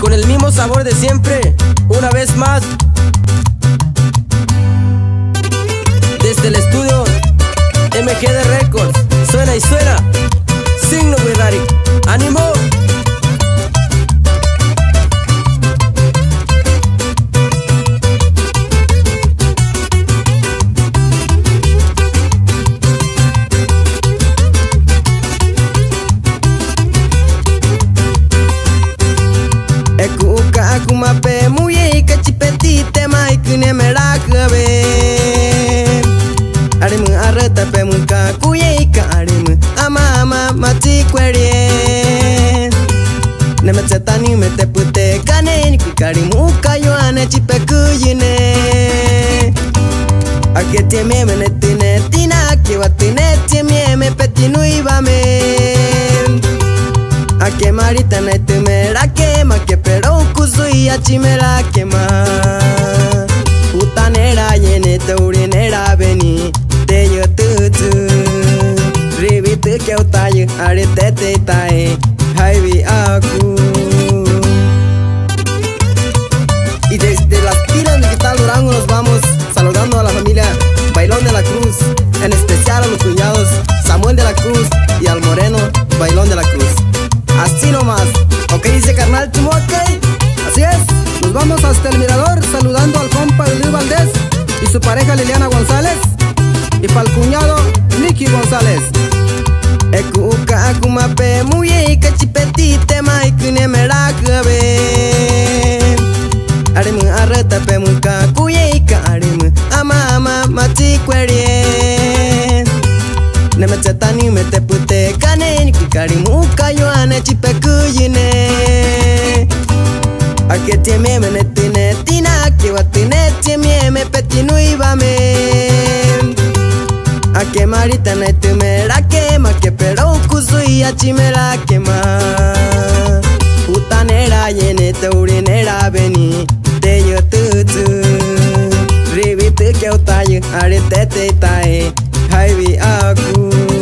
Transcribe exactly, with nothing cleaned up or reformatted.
con el mismo sabor de siempre, una vez más. Desde el estudio M G D Records, suena y suena Signo Wirari. ¡Ánimo! Ekuka akumape muye kachipetite maikune merakabe. Arimu arata pe muka kuye ka arimu ama ama mati kwerie. Nemetsetani mete pute kane karimu kayo ane chipe kuyine. Aketie me menetine tina kiwatine tiemie me petinu ibame. Ake marita na itumera kema ke pero kuzui achimera kema. Utanera yene taurinera beni te yo tutu. Ribitu ke utayu arete te tae haibi aku. Y desde las pilas de Quital Durango nos vamos saludando a la familia Bailón de la Cruz, en especial a los cuñados Samuel de la Cruz y al moreno Bailón de la Cruz. Así nomás, ok, dice carnal, ¿tú ok? Así es, nos vamos hasta el mirador saludando al compa Luis Valdés y su pareja Liliana González, y para el cuñado Nicky González. Ekuka akumape muye kachipetite maikune merakabe. Arimu arata pe muka kuye ka arimu ama ama mati kwerie. Nemetsetani mete pute kane karimu kayo ane chipe kuyine. Aketie me menetine tina kiwatine tiemie me petinu ibame. Ake marita na itumera kema ke pero kuzui achimera kema. Utanera yene taurinera beni te yo tutu. Ribitu ke utayu arete te tae haibi aku.